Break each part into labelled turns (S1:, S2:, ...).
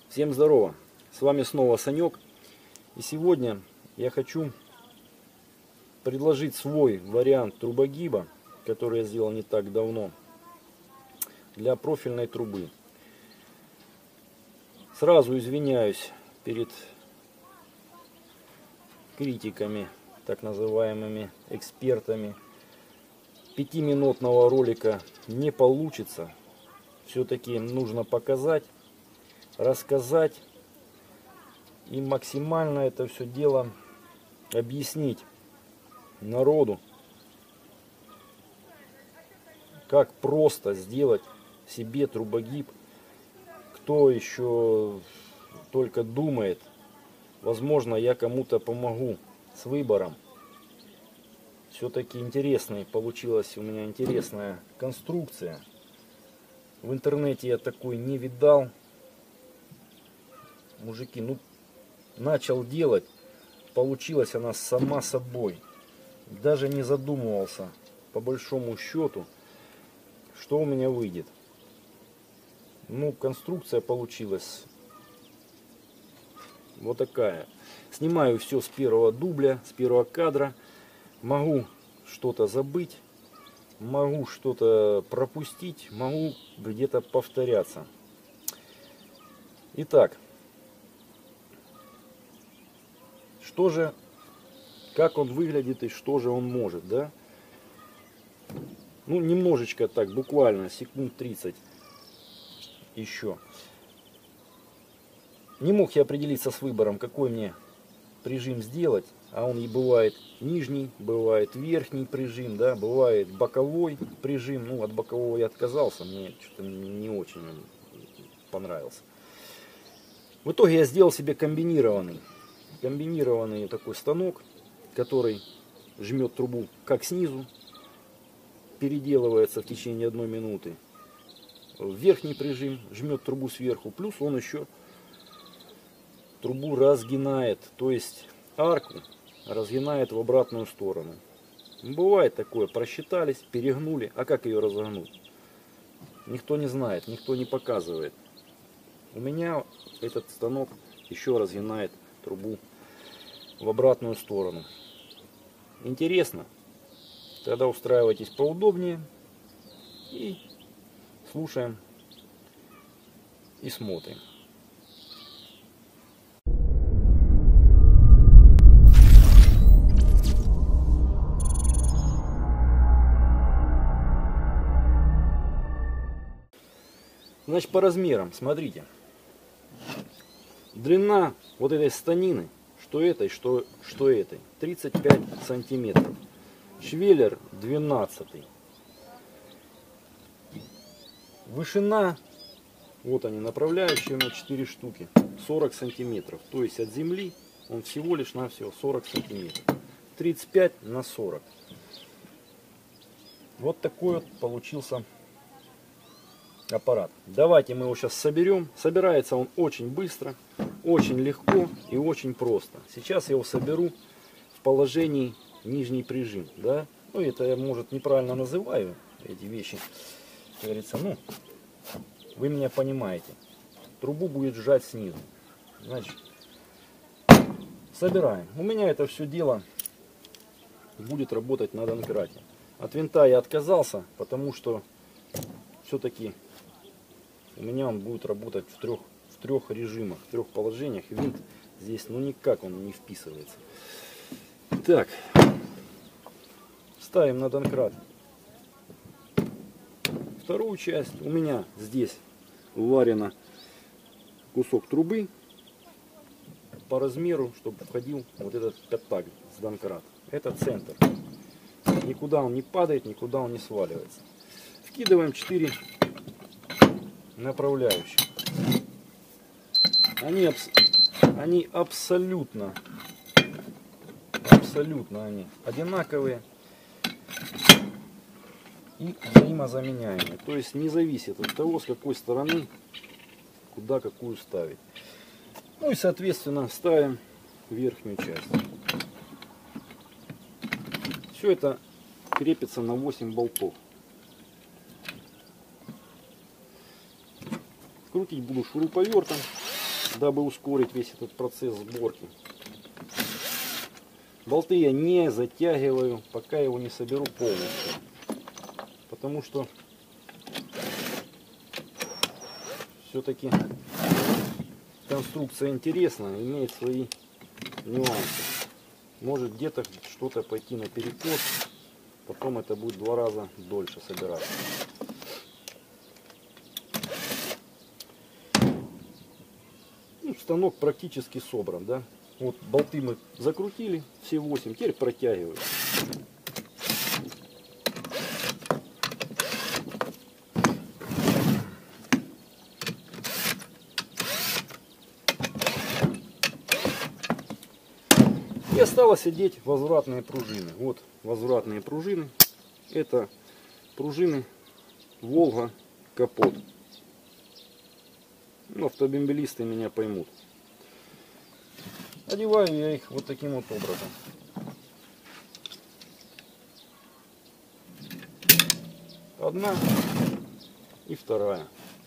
S1: Всем здорово! С вами снова Санек. И сегодня я хочу предложить свой вариант трубогиба, который я сделал не так давно, для профильной трубы. Сразу извиняюсь перед критиками, так называемыми экспертами. 5-минутного ролика не получится. Все-таки нужно показать, рассказать и максимально это все дело объяснить народу, как просто сделать себе трубогиб. Кто еще только думает, возможно, я кому-то помогу с выбором. Все-таки интересная получилась у меня интересная конструкция. В интернете я такой не видал. Мужики, начал делать, получилась она сама собой. Даже не задумывался, по большому счету, что у меня выйдет. Конструкция получилась вот такая. Снимаю все с первого дубля, с первого кадра. Могу что-то забыть, могу что-то пропустить, могу где-то повторяться. Итак, как он выглядит и что же он может, да? Немножечко так, буквально секунд 30 еще. Не мог я определиться с выбором, какой мне прижим сделать, а он и бывает нижний, бывает верхний прижим, да, бывает боковой прижим. От бокового я отказался, мне что-то не очень он понравился. В итоге я сделал себе комбинированный такой станок, который жмет трубу как снизу, переделывается в течение 1 минуты. Верхний прижим жмет трубу сверху, плюс он еще трубу разгинает, то есть арку разгинает в обратную сторону. Бывает такое, просчитались, перегнули, а как ее разогнуть? Никто не знает, никто не показывает. У меня этот станок еще разгинает трубу в обратную сторону. Интересно? Тогда устраивайтесь поудобнее и слушаем и смотрим. Значит, по размерам, смотрите. Длина вот этой станины, что этой, что этой, 35 сантиметров. Швеллер 12. Вышина, вот они, направляющие у меня 4 штуки, 40 сантиметров. То есть от земли он всего лишь навсего 40 сантиметров. 35 на 40. Вот такой вот получился аппарат. Давайте мы его сейчас соберем. Собирается он очень быстро, очень легко и очень просто. Сейчас я его соберу в положении нижний прижим. Да? Это я, может, неправильно называю эти вещи. Как говорится, вы меня понимаете. Трубу будет сжать снизу. Значит, собираем. У меня это все дело будет работать на донкрате. От винта я отказался, потому что все-таки у меня он будет работать в трех режимах, в 3 положениях. Винт здесь никак он не вписывается. Так, ставим на донкрат вторую часть. У меня здесь варено кусок трубы по размеру, чтобы входил вот этот пятак с донкрата. Это центр. Никуда он не падает, никуда он не сваливается. Вкидываем 4 направляющих. Они абсолютно они одинаковые и взаимозаменяемые. То есть не зависит от того, с какой стороны куда какую ставить. И соответственно ставим верхнюю часть. Все это крепится на 8 болтов. Крутить буду шуруповертом. дабы ускорить весь этот процесс сборки. Болты я не затягиваю, пока его не соберу полностью. Потому что все-таки конструкция интересная, имеет свои нюансы. Может где-то что-то пойти наперекос, потом это будет в 2 раза дольше собираться. Ну, станок практически собран, да. Вот болты мы закрутили, все 8, теперь протягиваем. И осталось одеть возвратные пружины. Вот возвратные пружины. Это пружины Волга капот. Ну, автомобилисты меня поймут. Одеваю я их вот таким вот образом. Одна и вторая.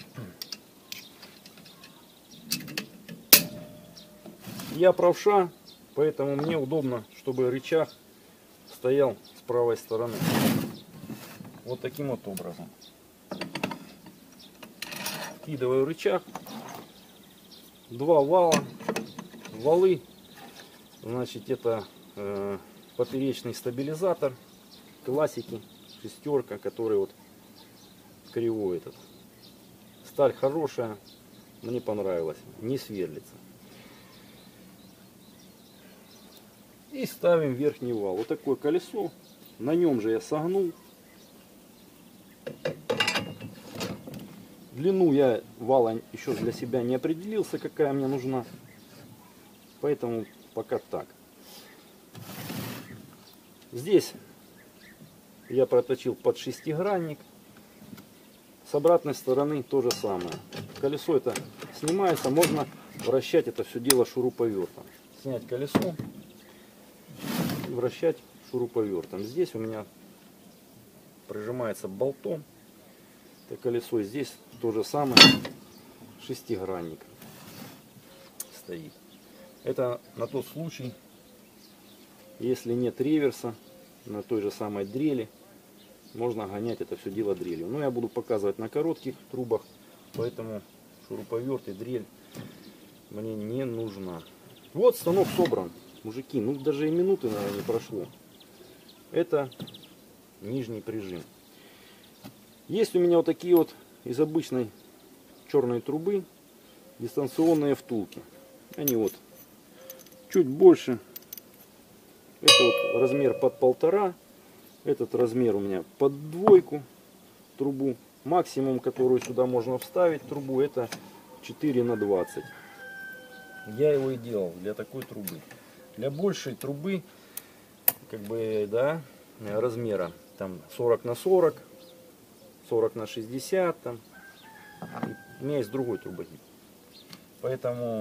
S1: Я правша, поэтому мне удобно, чтобы рычаг стоял с правой стороны. Вот таким вот образом. Вкидываю рычаг. 2 вала. Валы, значит, это поперечный стабилизатор классики, 6, который вот кривой этот. Сталь хорошая, мне понравилась, не сверлится. И ставим верхний вал. Вот такое колесо, на нем же я согнул. Длину я вала еще для себя не определился, какая мне нужна. Поэтому пока так. Здесь я проточил под шестигранник. С обратной стороны то же самое. Колесо это снимается, можно вращать это все дело шуруповертом. Снять колесо и вращать шуруповертом. Здесь у меня прижимается болтом это колесо. Здесь то же самое, шестигранник стоит. Это на тот случай, если нет реверса, на той же самой дрели, можно гонять это все дело дрелью. Но я буду показывать на коротких трубах, поэтому шуруповерт и дрель мне не нужна. Вот станок собран, мужики, ну даже и минуты, наверное, не прошло. Это нижний прижим. Есть у меня вот такие вот из обычной черной трубы дистанционные втулки. Они вот чуть больше. Это вот размер под 1,5. Этот размер у меня под 2 трубу. Максимум, которую сюда можно вставить трубу, это 4 на 20. Я его и делал для такой трубы. Для большей трубы, как бы, да, размера, там 40 на 40, 40 на 60, там. У меня есть другой трубогиб. Поэтому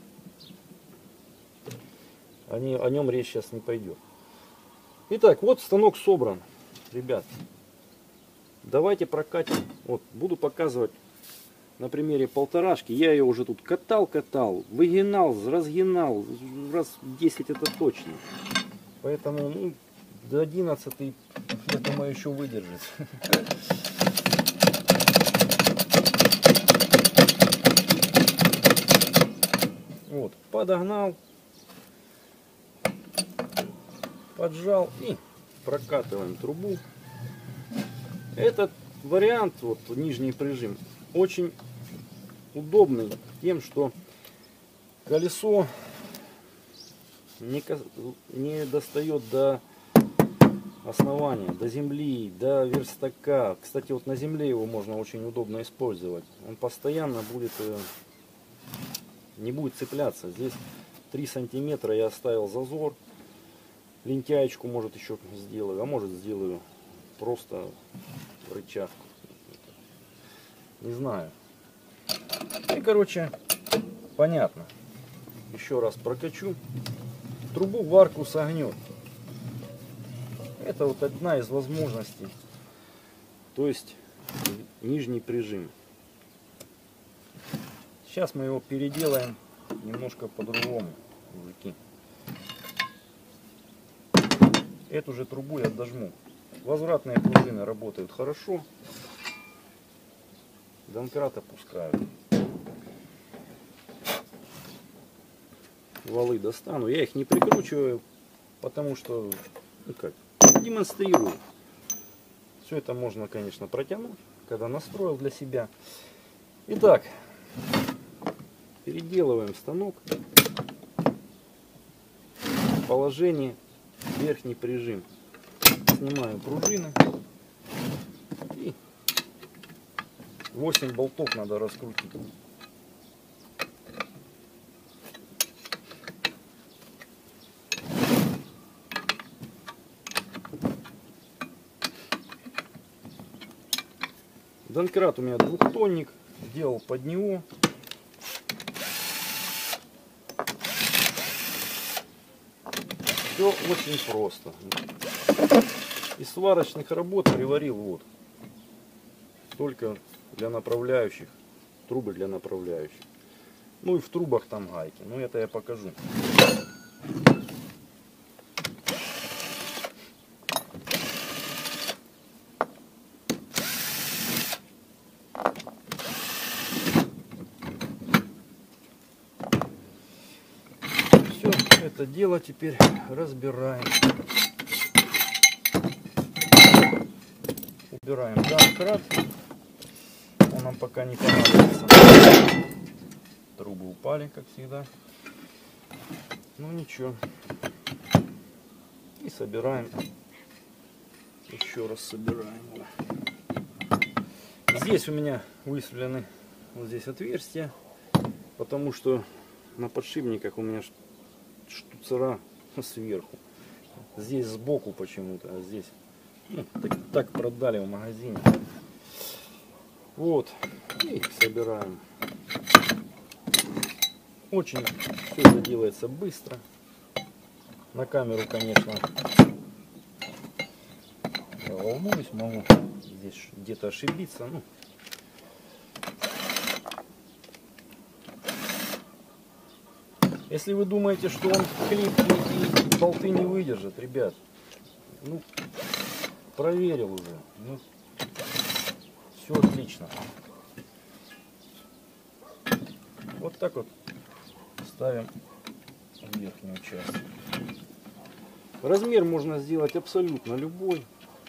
S1: о нем речь сейчас не пойдет. Итак, вот станок собран, ребят. Давайте прокатим. Вот, буду показывать на примере 1,5. Я ее уже тут катал, выгинал, разгинал, раз 10 это точно. Поэтому ну, до 11, я думаю, еще выдержит. Вот, подогнал, поджал и прокатываем трубу. Этот вариант, вот нижний прижим, очень удобный тем, что колесо не достает до основания, до земли, до верстака. Кстати, вот на земле его можно очень удобно использовать. Он постоянно будет, не будет цепляться. Здесь 3 сантиметра я оставил зазор. Лентяечку, может, еще сделаю, а может, сделаю просто рычаг. Не знаю. И, короче, понятно. Еще раз прокачу. Трубу в арку согнет. Это вот одна из возможностей. То есть нижний прижим. Сейчас мы его переделаем немножко по-другому, мужики. Эту же трубу я дожму. Возвратные пружины работают хорошо. Домкрат опускаю. Валы достану. Я их не прикручиваю, потому что, ну как, демонстрирую. Все это можно, конечно, протянуть, когда настроил для себя. Итак, переделываем станок. Положение верхний прижим. Снимаю пружины. И 8 болтов надо раскрутить. Домкрат у меня двухтонник, делал под него. Все очень просто. Из сварочных работ приварил вот. Только для направляющих, трубы для направляющих. Ну и в трубах там гайки, но это я покажу. Это дело теперь разбираем. Убираем домкрат. Он нам пока не понадобится. Трубы упали, как всегда. Ну ничего. И собираем. Еще раз собираем его. Здесь у меня высверлено вот здесь отверстия, потому что на подшипниках у меня штуцера сверху. Здесь сбоку почему-то, а здесь так продали в магазине. Вот. И собираем. Очень все это делается быстро. На камеру, конечно, я волнуюсь, могу здесь где-то ошибиться. Ну, если вы думаете, что он хлипкий и болты не выдержит, ребят, ну, проверил уже. Ну, все отлично. Вот так вот ставим верхнюю часть. Размер можно сделать абсолютно любой.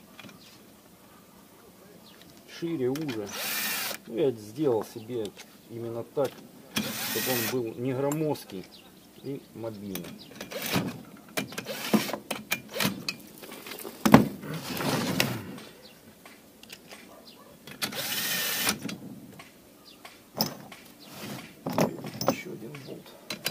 S1: Шире, уже. Ну, я сделал себе именно так, чтобы он был не громоздкий и мобильный. Еще один болт.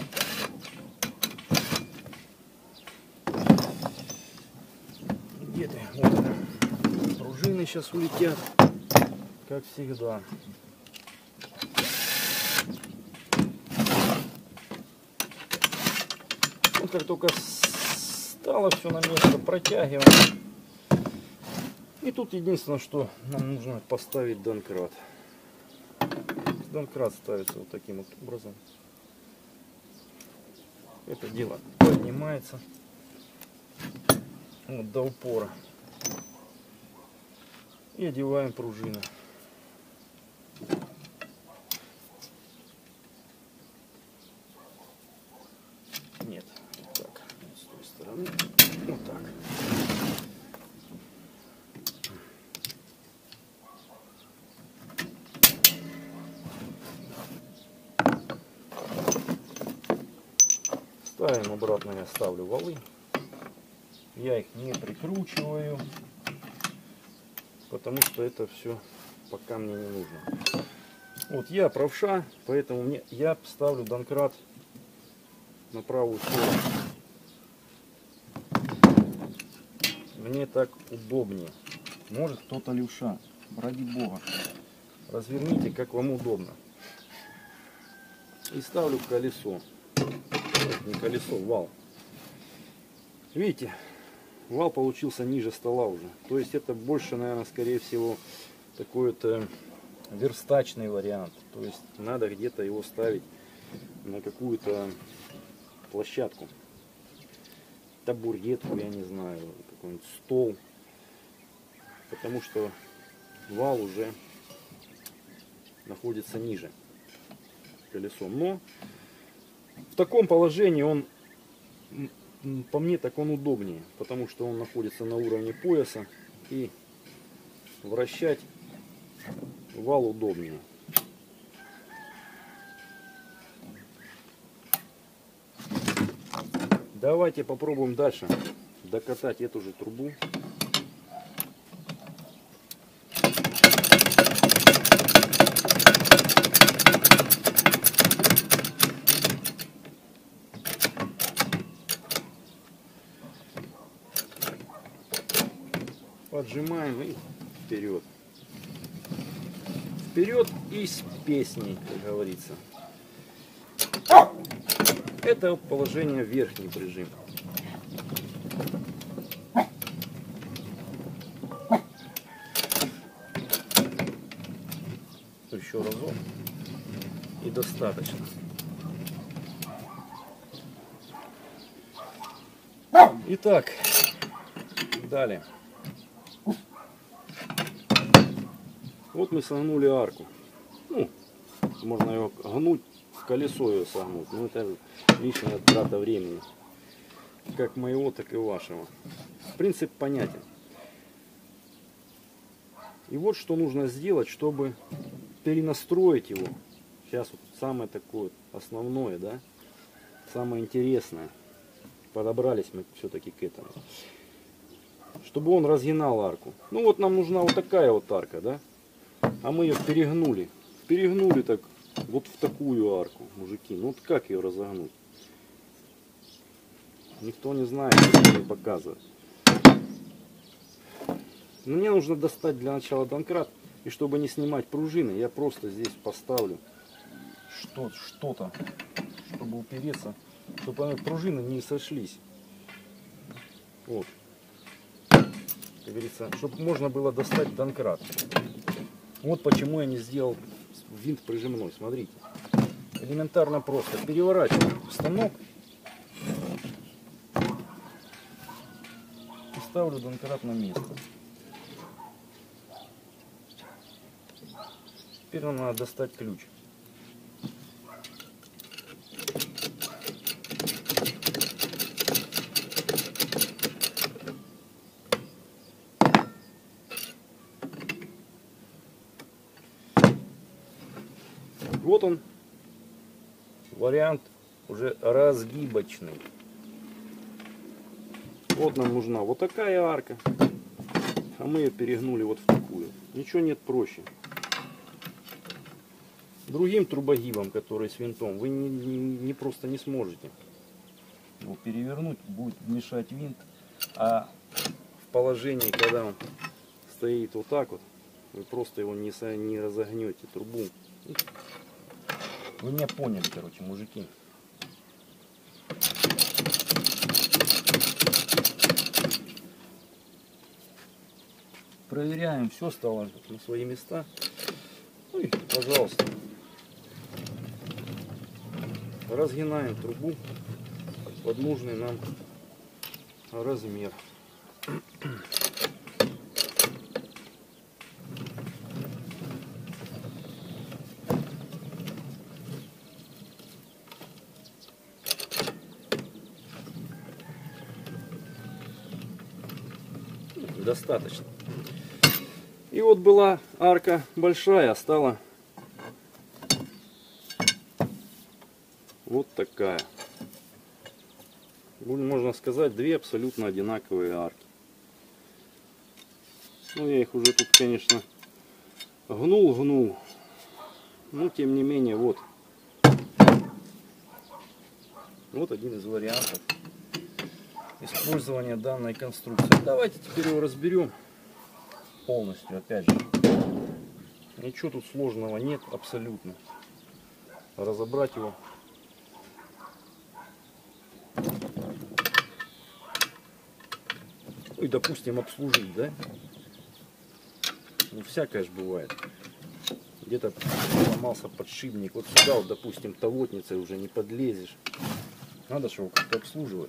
S1: Где ты? Вот она. Пружины сейчас улетят, как всегда. Вот как только стало все на место, протягиваем. И тут единственное, что нам нужно поставить домкрат. Домкрат ставится вот таким вот образом. Это дело поднимается вот до упора. И одеваем пружины. Нет, вот так. С той стороны. Вот так. Ставим обратно, я ставлю валы. Я их не прикручиваю, потому что это все пока мне не нужно. Вот я правша, поэтому я ставлю домкрат на правую сторону. Мне так удобнее. Может кто-то левша. Ради бога. Разверните, как вам удобно. И ставлю колесо. Не колесо, вал. Видите, вал получился ниже стола уже. То есть это больше, наверное, скорее всего, такой вот верстачный вариант. То есть надо где-то его ставить на какую-то площадку, табуретку, я не знаю, какой-нибудь стол, потому что вал уже находится ниже колесом. Но в таком положении он, по мне, так он удобнее, потому что он находится на уровне пояса и вращать вал удобнее. Давайте попробуем дальше докатать эту же трубу. Поджимаем и вперед. Вперед и с песней, как говорится. Это положение верхний прижим. Еще разок. И достаточно. Итак, далее. Вот мы согнули арку. Ну, можно ее гнуть, в колесо ее согнуть. Но это лишняя трата времени. Как моего, так и вашего. Принцип понятен. И вот что нужно сделать, чтобы перенастроить его. Сейчас вот самое такое основное, да? Самое интересное. Подобрались мы все-таки к этому. Чтобы он разгинал арку. Ну вот нам нужна вот такая вот арка, да? А мы ее перегнули. Перегнули так вот в такую арку, мужики. Ну вот как ее разогнуть? Никто не знает, никто не показывает. Мне нужно достать для начала домкрат. И чтобы не снимать пружины, я просто здесь поставлю что-то, чтобы упереться, чтобы пружины не сошлись. Вот. Как говорится, чтобы можно было достать домкрат. Вот почему я не сделал винт прижимной. Смотрите. Элементарно просто. Переворачиваю станок. И ставлю домкрат на место. Теперь нам надо достать ключ. Вот он, вариант уже разгибочный. Вот нам нужна вот такая арка, а мы ее перегнули вот в такую. Ничего нет проще. Другим трубогибом, который с винтом, вы просто не сможете его перевернуть, будет мешать винт. А в положении, когда он стоит вот так вот, вы просто его не разогнете, трубу. Вы меня поняли, короче, мужики. Проверяем, все стало на свои места. Ну и, пожалуйста, разгинаем трубу под нужный нам размер. Достаточно. И вот была арка большая, а стала вот такая. Можно сказать, две абсолютно одинаковые арки. Ну, я их уже тут, конечно, гнул. Но, тем не менее, вот один из вариантов использования данной конструкции. Давайте теперь его разберем полностью, опять же. Ничего тут сложного нет абсолютно. Разобрать его. Ну и, допустим, обслужить, да? Ну, всякое же бывает. где-то сломался подшипник. Вот сюда, вот, допустим, тавотницей уже не подлезешь. Надо же его как-то обслуживать.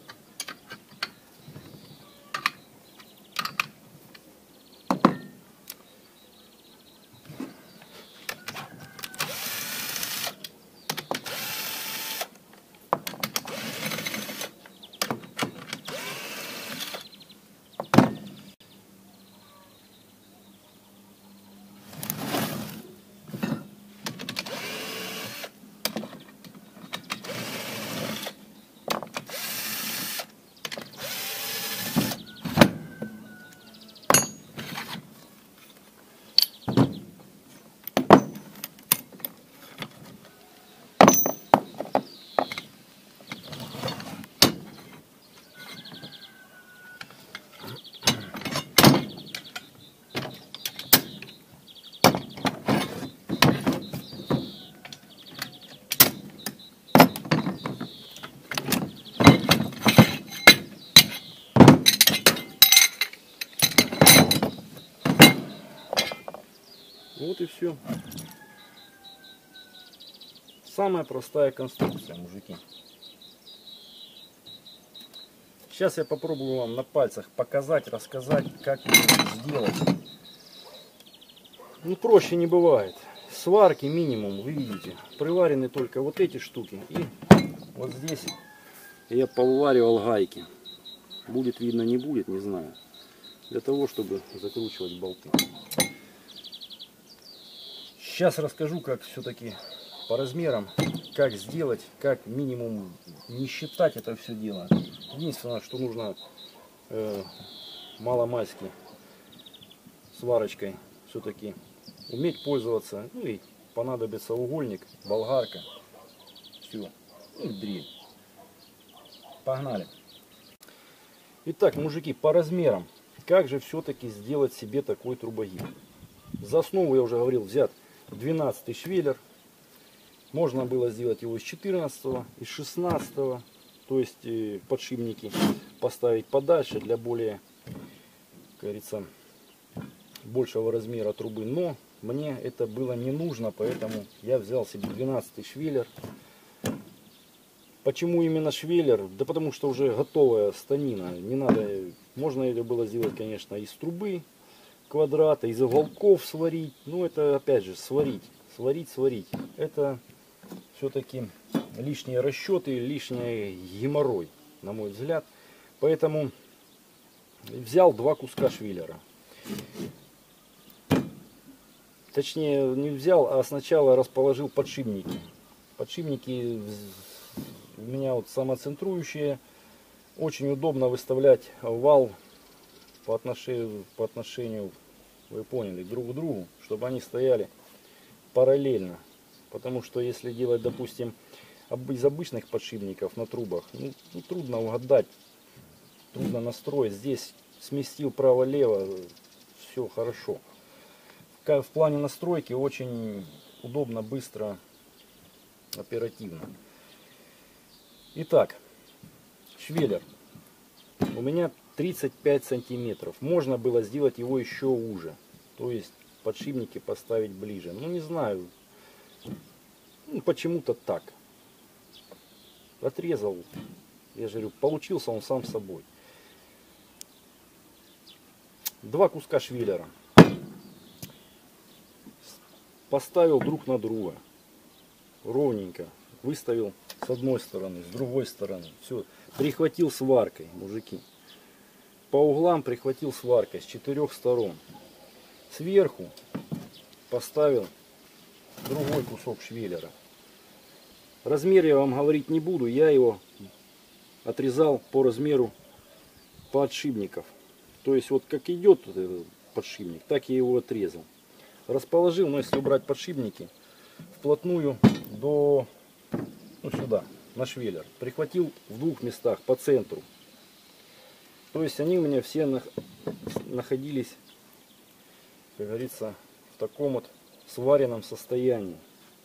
S1: Вот и все. Самая простая конструкция, мужики. Сейчас я попробую вам на пальцах показать, рассказать, как это сделать. Ну, проще не бывает. Сварки минимум, вы видите. Приварены только вот эти штуки. И вот здесь я поваривал гайки. Будет видно, не будет, не знаю. Для того, чтобы закручивать болты. Сейчас расскажу, как все-таки по размерам, как сделать, как минимум не считать это все дело. Единственное, что нужно маломальски сварочкой все-таки уметь пользоваться. Ну и понадобится угольник, болгарка. Все. И дрель. Погнали. Итак, мужики, по размерам. Как же все-таки сделать себе такой трубогиб? За основу, я уже говорил, взят 12 швеллер. Можно было сделать его из 14, из 16, то есть подшипники поставить подальше для более, как говорится, большего размера трубы. Но мне это было не нужно, поэтому я взял себе 12 швеллер. Почему именно швеллер? Да потому что уже готовая станина. Не надо, можно это было сделать, конечно, из трубы квадрата, из уголков сварить. Но это опять же сварить. Это все-таки лишние расчеты, лишний геморрой, на мой взгляд. Поэтому взял 2 куска швеллера. Точнее, не взял, а сначала расположил подшипники. Подшипники у меня вот самоцентрующие. Очень удобно выставлять вал по отношению, вы поняли, друг к другу, чтобы они стояли параллельно. Потому что если делать, допустим, из обычных подшипников на трубах, ну, трудно угадать, трудно настроить. Здесь сместил право-лево, все хорошо. В плане настройки очень удобно, быстро, оперативно. Итак, швеллер у меня 35 сантиметров. Можно было сделать его еще уже. То есть подшипники поставить ближе. Ну не знаю. Ну, почему-то так. Отрезал. Я же говорю, получился он сам собой. 2 куска швеллера. Поставил друг на друга. Ровненько. Выставил с одной стороны, с другой стороны. Все. Прихватил сваркой, мужики. По углам прихватил сваркой с 4 сторон. Сверху поставил другой кусок швеллера. Размер я вам говорить не буду. Я его отрезал по размеру подшипников. То есть вот как идет этот подшипник, так я его отрезал. Расположил, но если убрать подшипники, вплотную до, ну, сюда, на швеллер. Прихватил в 2 местах по центру. То есть они у меня все находились, как говорится, в таком вот сваренном состоянии.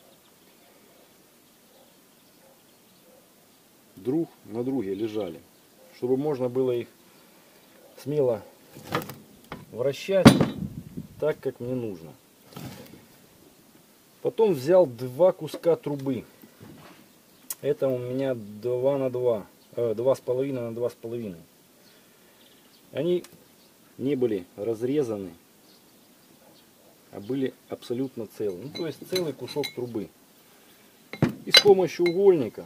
S1: Друг на друге лежали. Чтобы можно было их смело вращать так, как мне нужно. Потом взял два куска трубы. Это у меня 2 на 2, 2,5 на 2,5. Они не были разрезаны, а были абсолютно целые. Ну, то есть целый кусок трубы. И с помощью угольника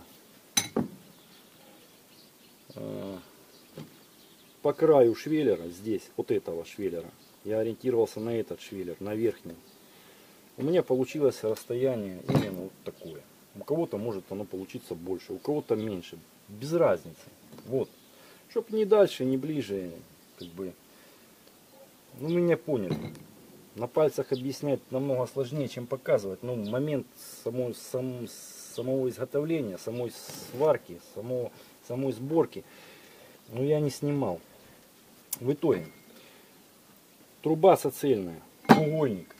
S1: по краю швеллера, здесь, вот этого швеллера, я ориентировался на этот швеллер, на верхний. У меня получилось расстояние именно вот такое. У кого-то может оно получиться больше, у кого-то меньше. Без разницы. Вот. Чтоб ни дальше, ни ближе, как бы, ну, меня поняли. На пальцах объяснять намного сложнее, чем показывать. Ну, момент самого изготовления, самой сварки, самой сборки, ну, я не снимал. В итоге, труба соцельная, угольник.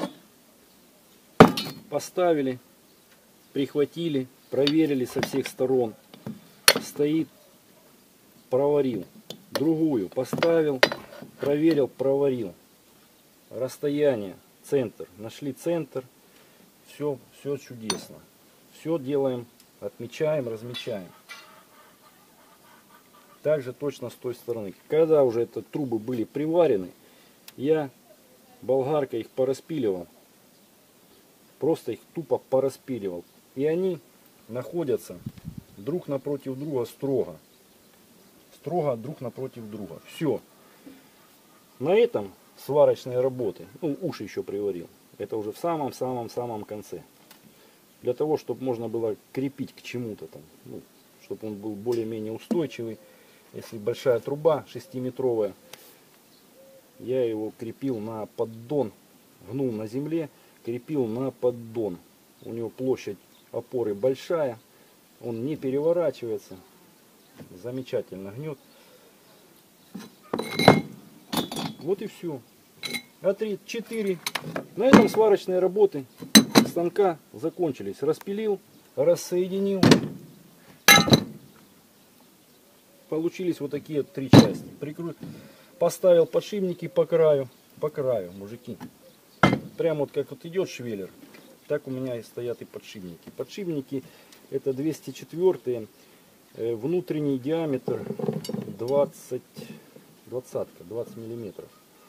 S1: Поставили, прихватили, проверили со всех сторон. Стоит, проварил. Другую поставил, проверил, проварил. Расстояние, центр. Нашли центр. Все чудесно. Все делаем, отмечаем, размечаем. Также точно с той стороны. Когда уже это трубы были приварены, я болгаркой их пораспиливал. Просто их тупо пораспиливал. И они находятся друг напротив друга строго. Строго друг напротив друга. Все. На этом сварочные работы. Ну, уши еще приварил. Это уже в самом-самом-самом конце. Для того, чтобы можно было крепить к чему-то там. Ну, чтобы он был более-менее устойчивый. Если большая труба 6-метровая, я его крепил на поддон. Гнул на земле, крепил на поддон. У него площадь опоры большая. Он не переворачивается. Замечательно гнет. Вот и все. А 3-4. На этом сварочные работы станка закончились. Распилил, рассоединил. Получились вот такие 3 части. Поставил подшипники по краю, мужики. Прям вот как вот идет швеллер, так у меня и стоят и подшипники. Подшипники это 204, внутренний диаметр 20 миллиметров.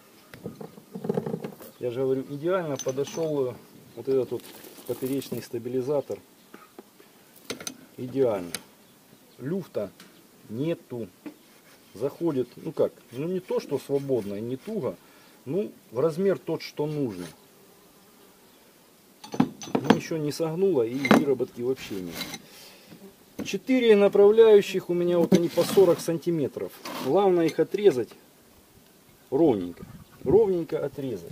S1: Я же говорю, идеально подошел вот этот вот поперечный стабилизатор. Идеально. Люфта нету. Заходит, ну как, ну не то, что свободно, не туго, ну в размер тот, что нужно. Но еще не согнуло и выработки вообще нет. 4 направляющих у меня, вот они по 40 сантиметров. Главное их отрезать ровненько. Ровненько отрезать.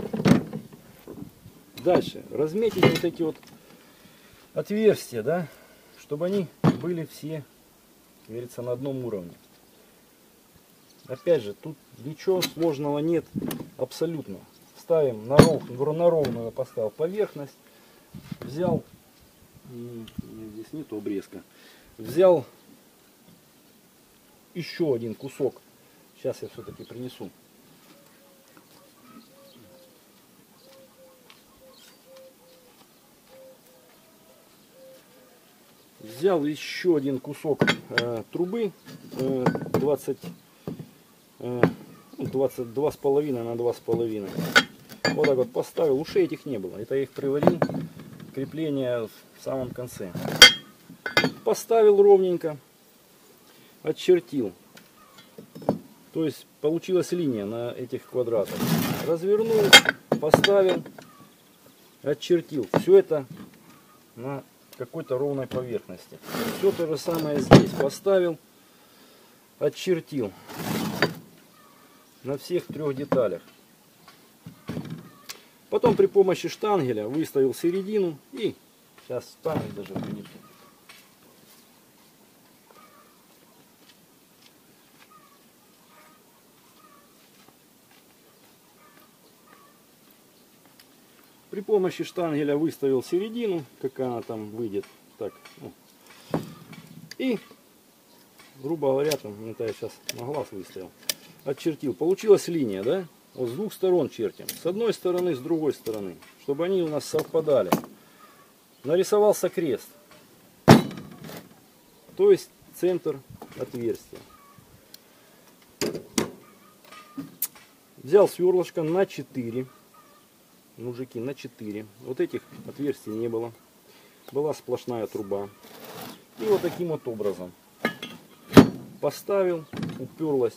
S1: Дальше разметить вот эти вот отверстия, да, чтобы они были все, как говорится, на одном уровне. Опять же, тут ничего сложного нет абсолютно. Ставим на ровную, поставил поверхность. Взял, здесь нету обрезка. Взял еще один кусок. Сейчас я все-таки принесу. Взял еще один кусок трубы 22,5 на 2,5. Вот так вот поставил. Ушей этих не было. Это я их приварил. Крепление в самом конце. Поставил ровненько. Отчертил. То есть получилась линия на этих квадратах. Развернул. Поставил. Отчертил. Все это на какой-то ровной поверхности. Все то же самое здесь. Поставил. Отчертил. На всех 3 деталях. Потом при помощи штангеля выставил середину и сейчас штангель даже принесу. При помощи штангеля выставил середину, как она там выйдет. Так, ну. И, грубо говоря, там, это я сейчас на глаз выставил. Отчертил. Получилась линия, да? Вот с 2 сторон чертим. С одной стороны, с другой стороны. чтобы они у нас совпадали. Нарисовался крест, то есть центр отверстия. Взял сверлышко на 4, мужики, на 4. Вот этих отверстий не было, была сплошная труба. И вот таким вот образом поставил, уперлась,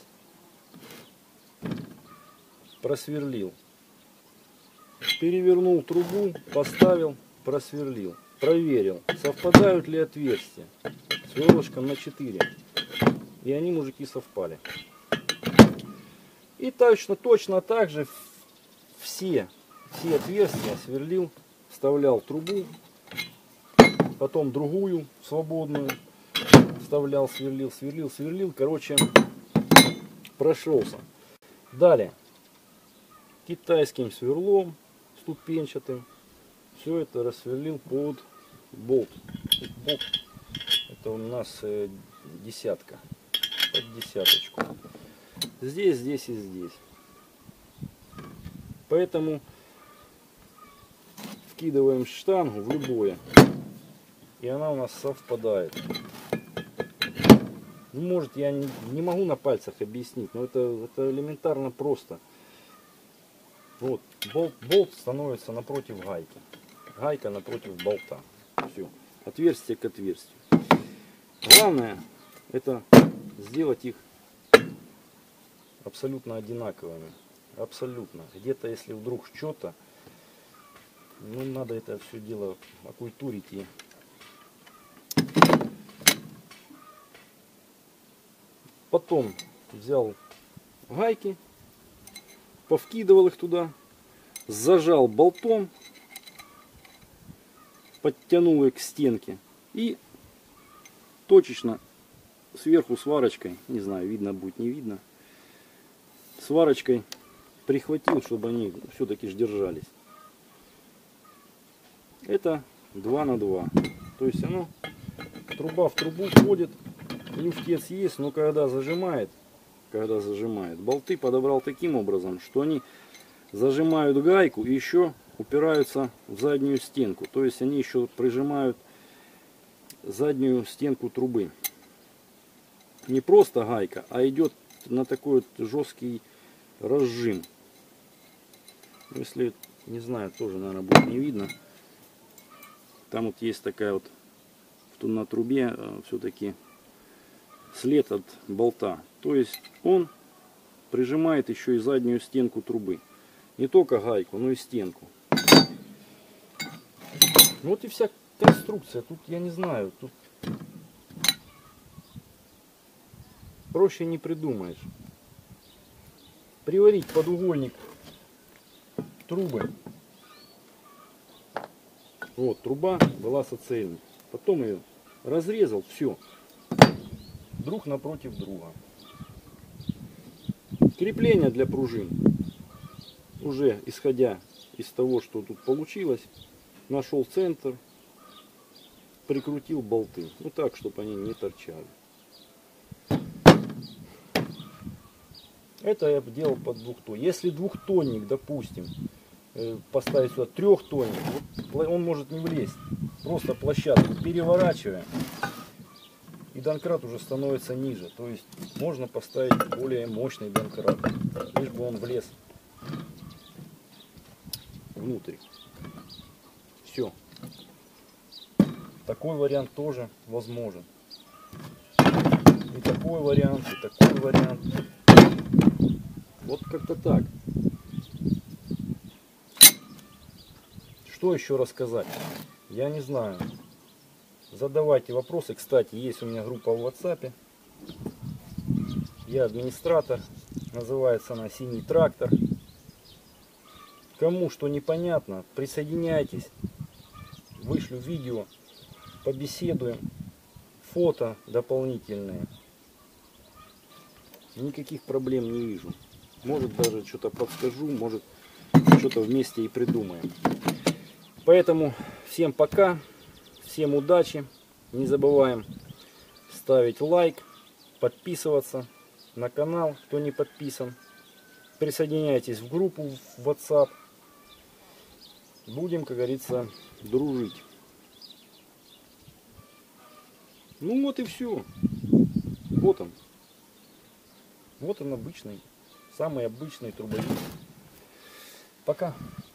S1: просверлил. Перевернул трубу, поставил, просверлил. Проверил, совпадают ли отверстия. Сверлышком на 4. И они, мужики, совпали. И точно так же все отверстия сверлил, вставлял трубу, потом другую свободную, вставлял, сверлил. Короче, прошелся. Далее китайским сверлом ступенчатым все это рассверлил под болт. Это у нас десятка, под десяточку. Здесь и здесь. Поэтому вкидываем штангу в любое, и она у нас совпадает. Ну, может, я не могу на пальцах объяснить, но это элементарно просто. Вот, болт становится напротив гайки. Гайка напротив болта. Все. Отверстие к отверстию. Главное, это сделать их абсолютно одинаковыми. Абсолютно. Где-то, если вдруг что-то, ну, надо это все дело окультурить. И потом взял гайки, повкидывал их туда, зажал болтом, подтянул их к стенке и точечно сверху сварочкой, не знаю, видно будет, не видно, сварочкой прихватил, чтобы они все-таки держались. Это 2 на 2. То есть оно, труба в трубу входит, люфтец есть, но когда зажимает, болты подобрал таким образом, что они зажимают гайку и еще упираются в заднюю стенку. То есть они еще прижимают заднюю стенку трубы. Не просто гайка, а идет на такой вот жесткий разжим. Если, не знаю, тоже, наверное, будет не видно. Там вот есть такая вот на трубе все-таки след от болта. То есть он прижимает еще и заднюю стенку трубы. Не только гайку, но и стенку. Вот и вся конструкция. Тут я не знаю. Тут проще не придумаешь. Приварить под угольник трубы. Вот труба была соцельной. Потом ее разрезал. Все. Друг напротив друга. Крепление для пружин. Уже исходя из того, что тут получилось, нашел центр, прикрутил болты. Ну так, чтобы они не торчали. Это я делал под двухтонник. Если двухтонник, допустим, поставить сюда трехтонник, он может не влезть. Просто площадку переворачиваем, и домкрат уже становится ниже. То есть можно поставить более мощный домкрат, лишь бы он влез внутрь. Все. Такой вариант тоже возможен. И такой вариант, и такой вариант. Вот как-то так. Что еще рассказать? Я не знаю. Задавайте вопросы. Кстати, есть у меня группа в WhatsApp. Я администратор. Называется она «Синий трактор». Кому что непонятно, присоединяйтесь. Вышлю видео, побеседуем. Фото дополнительные. Никаких проблем не вижу. Может, даже что-то подскажу, может, что-то вместе и придумаем. Поэтому всем пока, всем удачи. Не забываем ставить лайк, подписываться на канал, кто не подписан. Присоединяйтесь в группу в WhatsApp. будем, как говорится, дружить. Ну вот и все. Вот он. Вот он обычный, самый обычный трубовик. Пока.